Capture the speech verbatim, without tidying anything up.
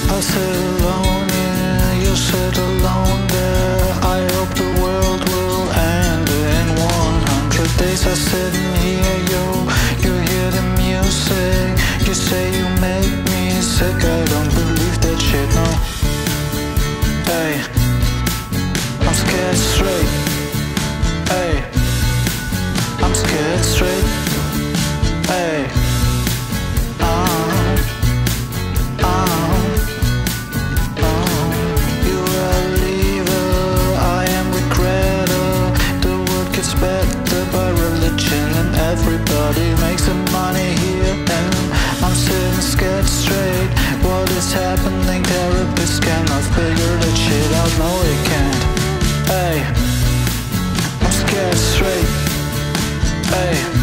I sit alone here, you sit alone there. I hope the world will end in one hundred days. I sit in here, yo, you hear the music. You say you make me sick, I don't believe that shit, no. Hey, I'm scared straight. Hey, I'm scared straight. Hey, um, um, um, you are a leaver, I am regretter. The world gets better by religion, and everybody makes some money here. And I'm sitting scared straight. What is happening? Therapists cannot figure that shit out. No, they can't. Hey, I'm scared straight. Hey.